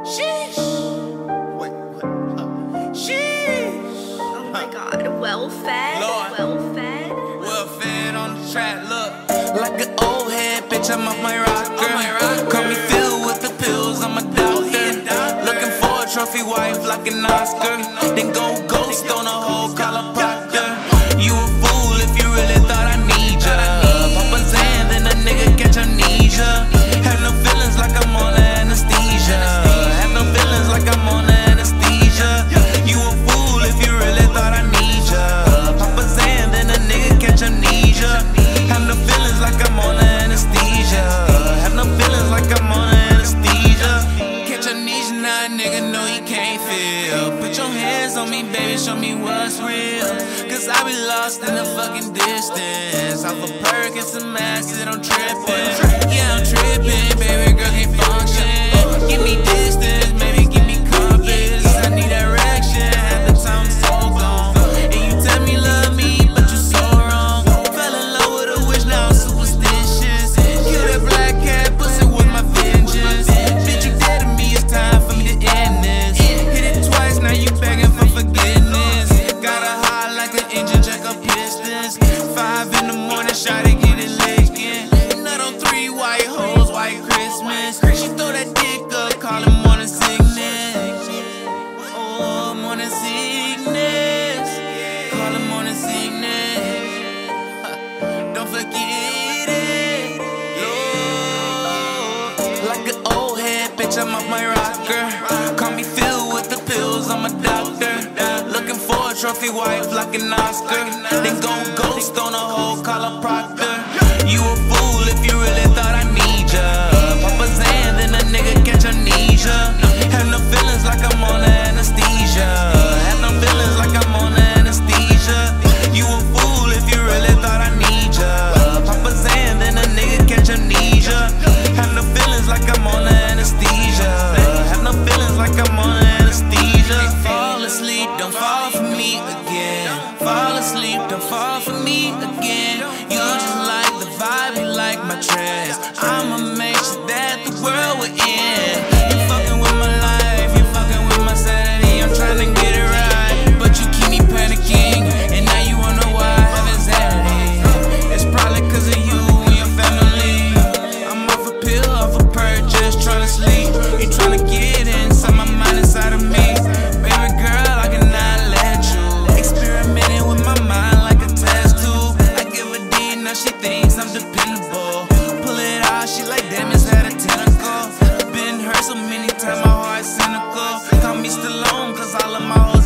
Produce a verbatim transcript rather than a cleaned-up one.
Sheesh. Wait, what? Uh, sheesh. Oh my God, well fed, Lord. well fed. Well fed on the track, look. Like an old head, bitch, I'm off my rocker. My Call me filled with the pills, I'm a doctor. Looking for a trophy wife like an Oscar. Then go ghost on a whole collar proctor. You a fool if you really thought I need ya. Papa Zan, then a nigga catch amnesia. Have no feelings like I'm on anesthesia. Have no feelings like I'm on anesthesia. You a fool if you really thought I need ya. Papa Zan, then a nigga catch amnesia. Have no feelings like I'm on anesthesia. Have no feelings like I'm on anesthesia. Catch amnesia, now a nigga know he can't feel. Put your hands on me, baby, show me what's real. Cause I be lost in the fucking distance. Off a perk and some acid, I'm tripping. Yeah, I'm tripping, baby girl can't function. Give me distance, maybe give me compass. I need direction, at the time I'm so gone. And you tell me love me, but you so wrong. Fell in love with a witch, now I'm superstitious. Kill that black cat, pussy with my vengeance. Bitch, you dead to me, it's time for me to end this. Hit it twice, now you begging for forgiveness. Got a heart like an engine, check her pistons. Five in the morning, shot it, get it licking. Nut on three white hoes, white Christmas. She throw that dick up, call it morning sickness. Oh, morning sickness. Call it morning sickness. Don't forget it. Lord. Like an old head, bitch, I'm off my rocker. Call me filled with the pills, I'm a doctor. Looking for a trophy wife like an Oscar. Then go ghost on a whole collar proctor. You a fool if you really thought I need ya. Papa Zan, then a nigga catch amnesia. Have no feelings like I'm on anesthesia. Have no feelings like I'm on anesthesia. You a fool if you really thought I need ya. Papa Zan, then a nigga catch amnesia. Have no feelings like I'm on anesthesia. Have no feelings like I'm on anesthesia. Fall asleep, don't fall for me again. Fall asleep, don't fall for me again. You just like the vibe, you like my trance. I'ma make sure that the world will end. You fucking with my life, you fucking with my sanity. I'm trying to get it right, but you keep me panicking. And now you wanna know why I have anxiety. It's probably cause of you and your family. I'm off a pill, off a perk, just trying to sleep. You trying to get inside my mind, inside of me. Baby girl, I cannot let you. Experimenting with my mind like a test tube. I give a D, now she thinks I'm dependable. Pull it out, she like damn, it's at a tentacle. Been hurt so many times, my heart's cynical. Call me still on, cause all of my